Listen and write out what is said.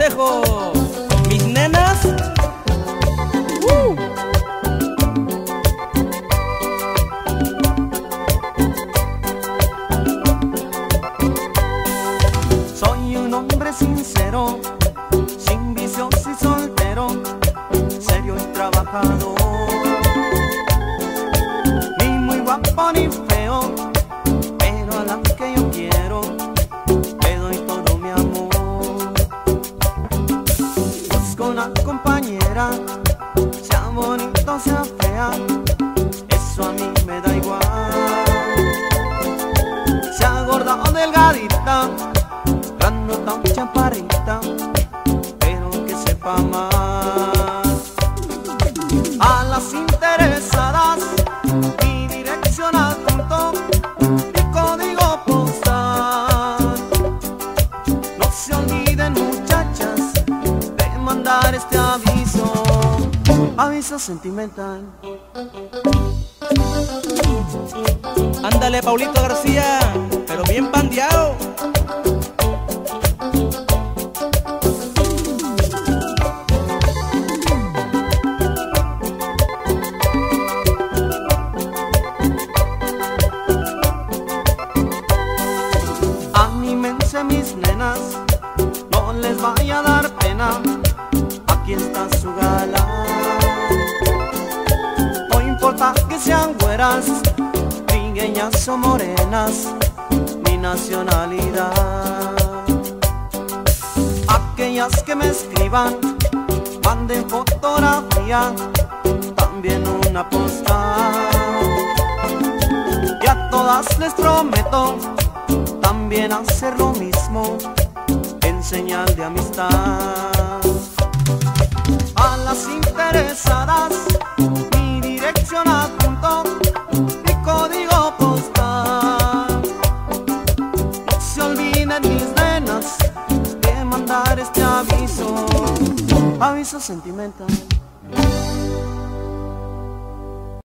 dejo con mis nenas. Soy un hombre sincero, sin vicios y soltero, serio y trabajador. Ni muy guapo ni feo, pero a la que yo quiero le doy todo mi amor. Busco una compañera, sea bonita o sea fea, eso a mí me da igual. Sea gorda o delgadita, grandota o chaparrita, pero que sepa más. A las interesadas, mi dirección adjunto, mi código postal. No se olviden, muchachas, de mandar este aviso, aviso sentimental. Ándale, Paulito García, pero bien pandeado. Anímense mis nenas, no les vaya a dar pena, aquí está su galán. No importa que sean güeras, trigueñas o morenas, mi nacionalidad. Aquellas que me escriban, manden fotografía, también una postal. Y a todas les prometo también hacer lo mismo en señal de amistad. A las interesadas, mi dirección adjunto, mi código postal. No se olviden mis nenas de mandar este aviso, aviso sentimental.